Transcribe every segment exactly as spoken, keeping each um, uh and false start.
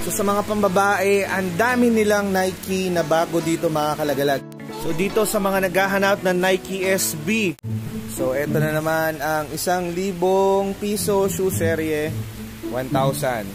So sa mga pambabae, ang dami nilang Nike na bago dito mga kalagalag. So dito sa mga naghahanap ng Nike S B. So eto na naman ang isang libong piso shoe serie, one thousand.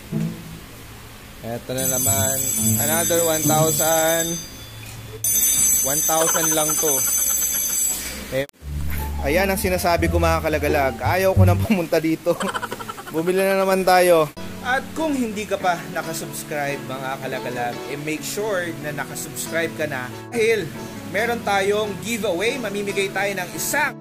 Eto na naman another one thousand. one thousand lang to. Eh, ayan ang sinasabi ko mga kalagalag. Ayaw ko nang pumunta dito. Bumili na naman tayo. At kung hindi ka pa nakasubscribe mga kalagalag, eh make sure na nakasubscribe ka na. Dahil meron tayong giveaway. Mamimigay tayo ng isang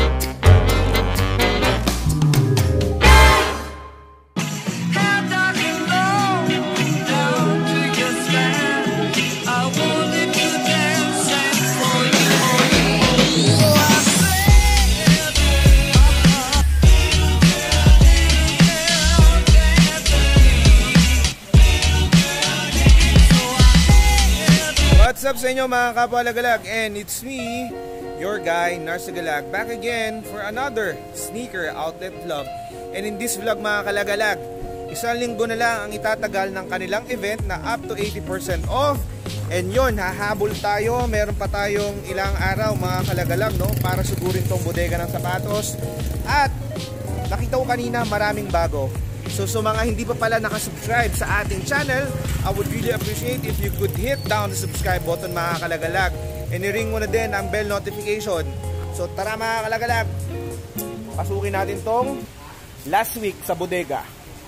What's up sa inyo mga kapwa Lagalag, and it's me, your guy Nars Lagalag, back again for another sneaker outlet vlog. And in this vlog mga kalagalag, isang linggo na lang ang itatagal ng kanilang event na up to eighty percent off. And yun, hahabol tayo, meron pa tayong ilang araw mga kalagalag, no, para sugurin tong bodega ng sapatos. At nakita ko kanina maraming bago. So sa mga hindi pa pala nakasubscribe sa ating channel, I would really appreciate if you could hit down the subscribe button mga kalagalag. And i-ring mo na din ang bell notification. So tara mga kalagalag, pasukin natin tong last week sa bodega.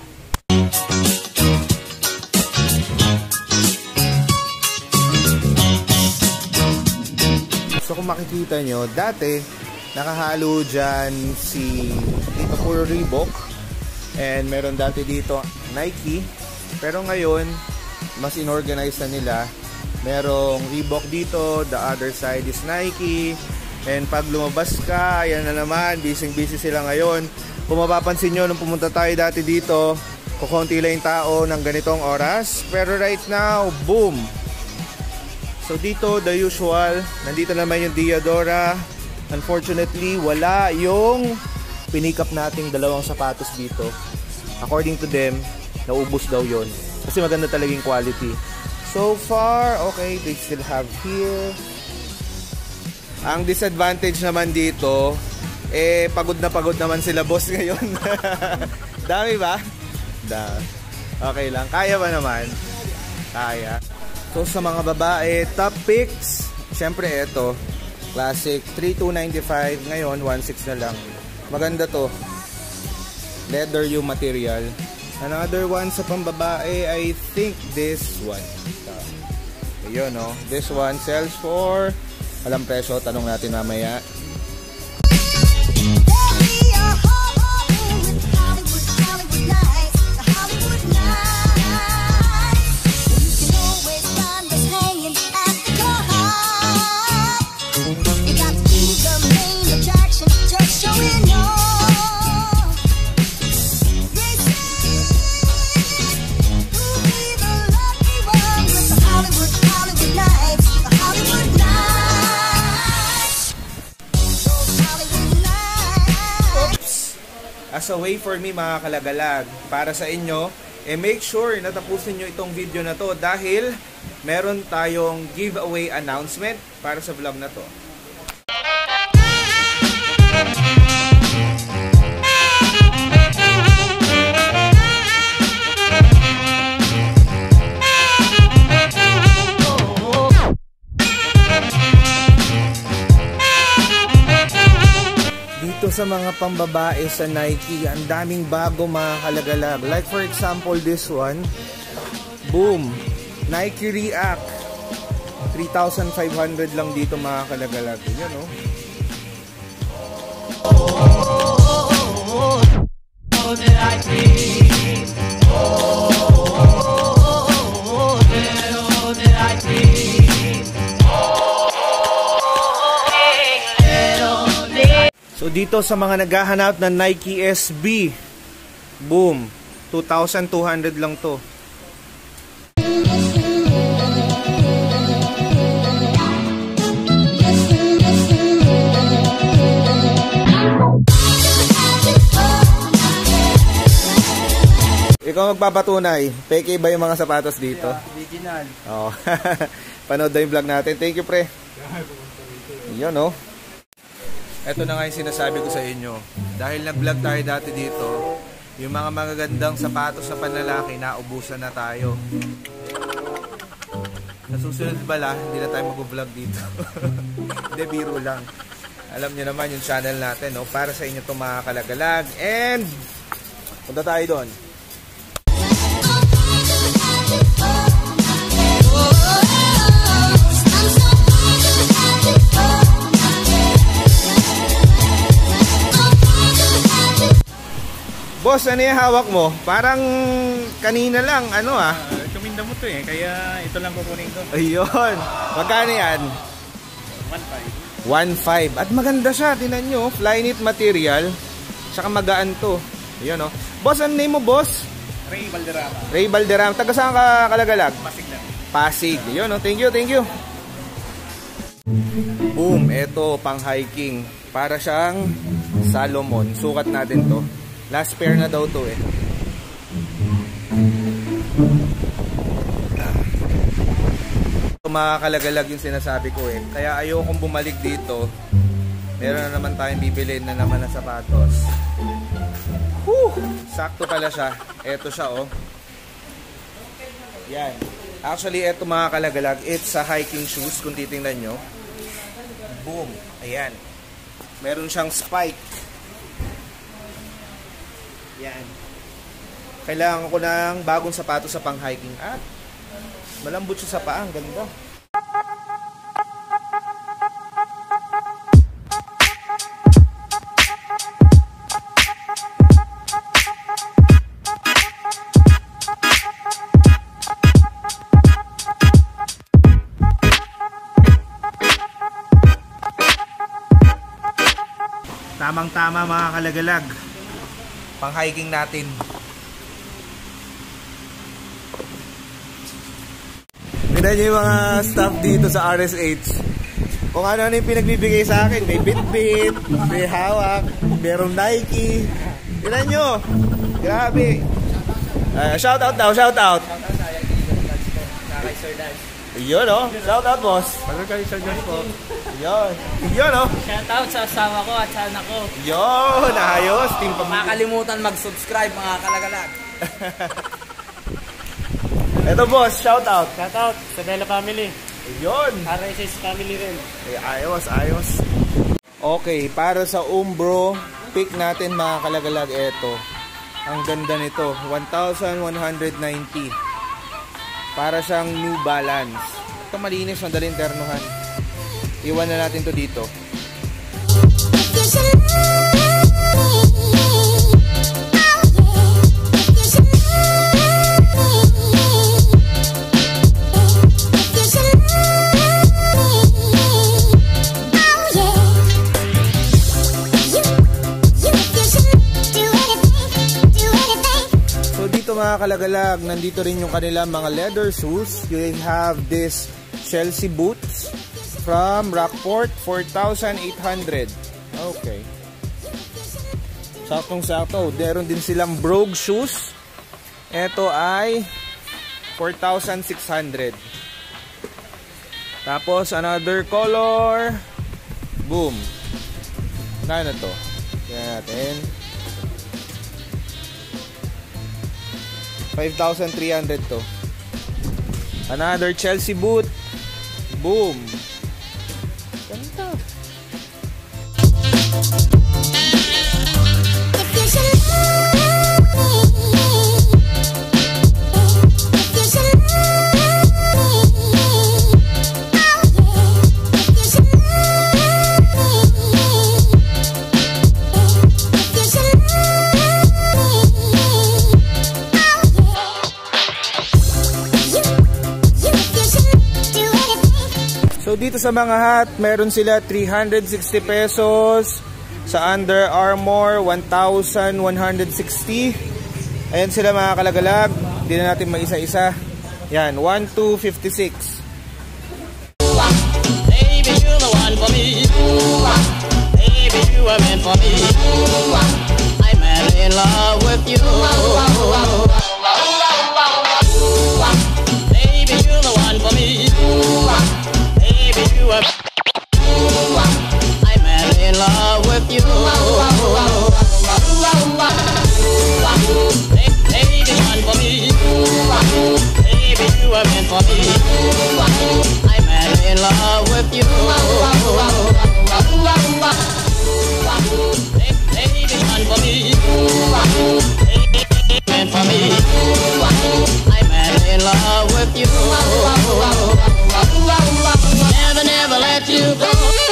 So kung makikita nyo, dati nakahalo dyan si dito puro Reebok. And meron dati dito Nike, pero ngayon mas inorganize na nila. Merong Reebok dito, the other side is Nike. And pag lumabas ka, ayan na naman, busy busy sila ngayon. Kung mapapansin nyo, nung pumunta tayo dati dito, kukunti lang yung tao ng ganitong oras. Pero right now, boom! So dito, the usual, nandito naman yung Diadora. Unfortunately, wala yung pinikap nating dalawang sapatos dito. According to them, naubos daw yon kasi maganda talagang quality. So far, okay, they still have here. Ang disadvantage naman dito, eh pagod na pagod naman sila boss ngayon. Dami ba? Da. Okay lang, kaya ba naman? Kaya. So sa mga babae, top picks, syempre ito, classic, three two ninety-five, ngayon one six na lang. Maganda to, leather yung material. Another one sa pambabae, I think this one. Ayun, no? This one sells for, alam presyo, tanong natin mamaya. As a way for me mga kalagalag, para sa inyo, eh make sure na tapusin nyo itong video na to dahil meron tayong giveaway announcement para sa vlog na to. Sa mga pambabae sa Nike, ang daming bago mga kalagalag. Like for example, this one, boom, Nike React, three thousand five hundred lang dito mga kalagalag. Yan o. So dito sa mga naghahanap ng Nike S B, boom, two thousand two hundred lang to. Ikaw magpapatunay. Peke ba yung mga sapatos dito? Yeah, original. Oo. Panood na yung vlog natin. Thank you, pre. Yun, no? Ito na nga yung sinasabi ko sa inyo. Dahil nag-vlog tayo dati dito, yung mga magagandang sapatos sa panlalaki, naubusan na tayo. Sa susunod pala, hindi na tayo mag-vlog dito. Hindi, biro lang. Alam niyo naman yung channel natin, no? Para sa inyo itong mga kalagalag. And, punta tayo doon. Boss, ano yung hawak mo? Parang kanina lang, ano ah? Uh, Tuminda mo to eh, kaya ito lang kukunin ko. Ayun. Magkano yan? one five. one five. At maganda siya, tinan nyo. Flyknit material. Tsaka magaan to. Ayun, no? Boss, ano name mo, boss? Ray Valderrama. Ray Valderrama. Taga saan ka kalagalag? Pasig lang. Pasig. Ayun, no? Thank you, thank you. Boom. Ito, pang hiking. Para siyang Salomon. Sukat natin to. Last pair na daw to eh. Ito makakalagalag yung sinasabi ko eh. Kaya ayokong bumalik dito. Meron na naman tayong bibilin na naman na sapatos. Whew! Sakto pala siya. Ito siya oh. Yan. Actually ito mga kalagalag, it's a hiking shoes kung titingnan nyo. Boom. Ayan. Meron siyang spike. Yan. Kailangan ko ng bagong sapatos sa pang-hiking at malambot siya sa paa. Ang ganda. Tamang-tama mga kalagalag. Pang-hiking natin. Tignan nyo yung mga staff dito sa R S H. Kung ano-ano yung pinagbibigay sa akin. May Bitbit, may hawak, merong Nike. Tignan nyo. Grabe. Uh, shout out daw, shout out. Shout out sa kay Sir Dan. Yun o. Shout out, boss. Pagod kay Sir Dan po. Yun. Yun o. Shout out sa asawa ko at sa anak ko. Yun. Ayos. Team Makakalimutan mag-subscribe mga kalagalag. Ito boss, shout out. Shout out sa Bella Family. Yun. R S S Family rin. Ay, ayos, ayos. Okay, para sa Umbro, pick natin mga kalagalag ito. Ang ganda nito, one thousand one hundred ninety. Para siyang New Balance. Ito malinis, madaling ternuhan. Iwan na natin to dito. Mga kalagalag, nandito rin yung kanilang mga leather shoes. You have this Chelsea boots from Rockport, four thousand eight hundred. Okay. Saktong sakto. Meron din silang brogue shoes. Ito ay four thousand six hundred. Tapos another color. Boom. Kano to? Tingnan natin. five thousand three hundred to. Another Chelsea boot. Boom. Ganda. So dito sa mga hat, meron sila three hundred sixty pesos. Sa Under Armour, one thousand one hundred sixty. Ayan sila mga kalagalag. Hindi na natin maisa-isa. Yan, one two fifty-six. Baby, you're the one for me. Baby, you are meant for me. I'm in love with you. And for me, I'm madly in love with you. Baby, one for me. And for me, I'm madly in love with you. Never, never let you go.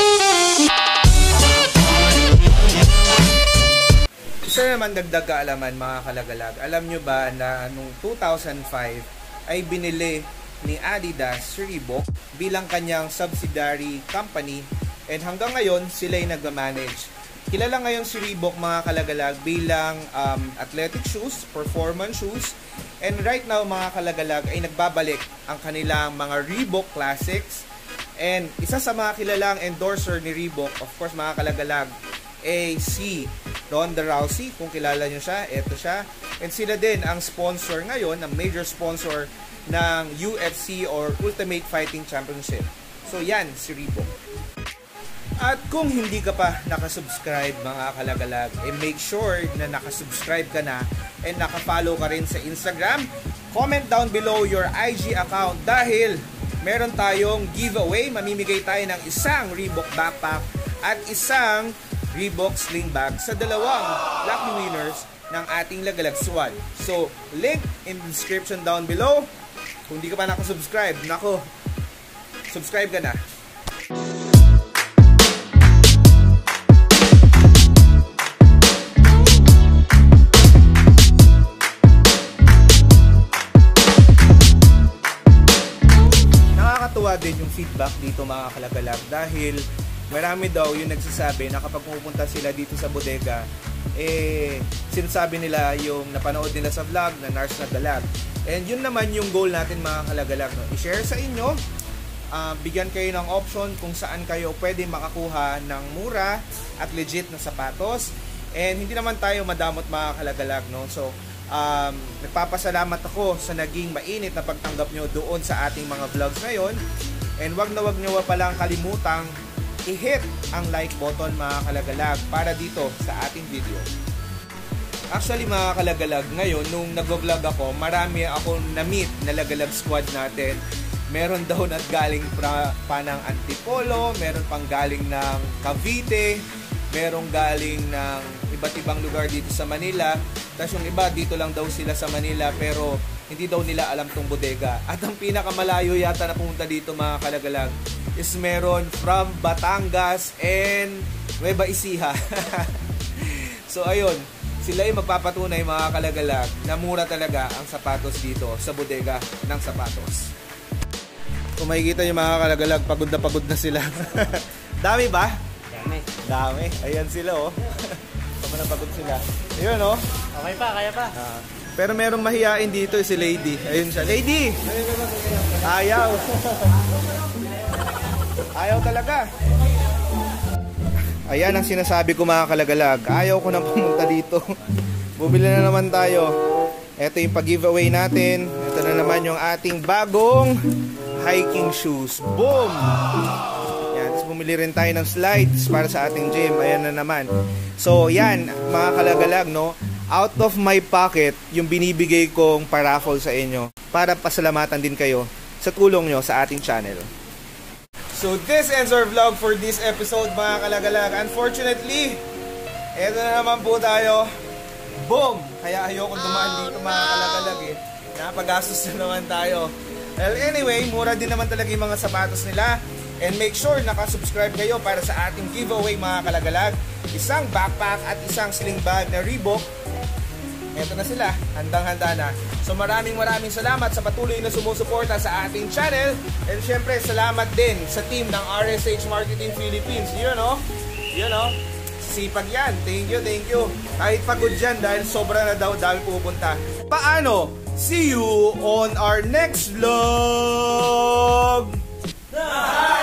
Isa naman dagdag kaalaman mga kalagalag. Alam nyo ba na noong two thousand five ay binili ni Adidas si Reebok bilang kanyang subsidiary company, and hanggang ngayon sila ay nagmamanage. Kilala ngayon si Reebok mga kalagalag bilang um, athletic shoes, performance shoes, and right now mga kalagalag ay nagbabalik ang kanilang mga Reebok Classics. And isa sa mga kilalang endorser ni Reebok, of course mga kalagalag, ay si Ronda Rousey. Kung kilala nyo siya, eto siya. And sila din ang sponsor ngayon, ang major sponsor ng U F C or Ultimate Fighting Championship. So yan, si Reebok. At kung hindi ka pa nakasubscribe mga kalagalag, eh make sure na nakasubscribe ka na and nakafollow ka rin sa Instagram. Comment down below your I G account dahil meron tayong giveaway. Mamimigay tayo ng isang Reebok backpack at isang Reebok sling bag sa dalawang lucky winners ng ating Lagalag Squad. So, link in the description down below. Kung di ka pa nakasubscribe, nako, subscribe ka na. Nakakatuwa din yung feedback dito mga kalagalag dahil marami daw yung nagsasabi na kapag pupunta sila dito sa bodega, eh, sinasabi nila yung napanood nila sa vlog na Nars na dalag. And yun naman yung goal natin mga kalagalag, no? I-share sa inyo, uh, bigyan kayo ng option kung saan kayo pwede makakuha ng mura at legit na sapatos. And hindi naman tayo madamot mga kalagalag, no? So, um, nagpapasalamat ako sa naging mainit na pagtanggap nyo doon sa ating mga vlogs ngayon. And wag na wag nyo palang kalimutang i-hit ang like button mga kalagalag para dito sa ating video. Actually mga kalagalag, ngayon nung nag-vlog ako, marami akong na-meet na Lagalag Squad natin. Meron daw na galing pra, pa ng Antipolo, meron pang galing ng Cavite, merong galing ng iba't ibang lugar dito sa Manila. Tapos yung iba dito lang daw sila sa Manila pero hindi daw nila alam tong bodega. At ang pinakamalayo yata na pumunta dito mga kalagalag is meron from Batangas and Nueva Ecija. So ayun, sila ay magpapatunay mga kalagalag na mura talaga ang sapatos dito sa bodega ng sapatos. Kung makikita nyo mga kalagalag, pagod na pagod na sila. Dami ba? Dami. Dami. Ayan sila oh. Pagod na pagod sila. Ayun oh. Okay pa, kaya pa. Ah, pero merong mahihain dito si Lady. Ayun siya. Lady! Ayaw. Ayaw talaga. Ayan ang sinasabi ko mga kalagalag. Ayaw ko na pumunta dito. Bumili na naman tayo. Ito yung pag-giveaway natin. Ito na naman yung ating bagong hiking shoes. Boom! Yan. Tapos bumili rin tayo ng slides para sa ating gym. Ayan na naman. So yan mga kalagalag, no? Out of my pocket yung binibigay kong paraffle sa inyo para pasalamatan din kayo sa tulong nyo sa ating channel. So this ends our vlog for this episode mga kalagalag. Unfortunately, eto na naman po tayo. Boom! Kaya ayoko dumaan dito mga kalagalag eh. Napagastos na naman tayo. Well anyway, mura din naman talaga yung mga sapatos nila. And make sure nakasubscribe kayo para sa ating giveaway mga kalagalag. Isang backpack at isang sling bag na Reebok. Eto na sila, handang-handa na. So maraming maraming salamat sa patuloy na sumusuporta sa ating channel. And syempre salamat din sa team ng R S H Marketing Philippines. Yun o, yun o, sipag yan. Thank you, thank you. Kahit pagod dyan dahil sobra na daw dahil pupunta. Paano? See you on our next vlog! Bye!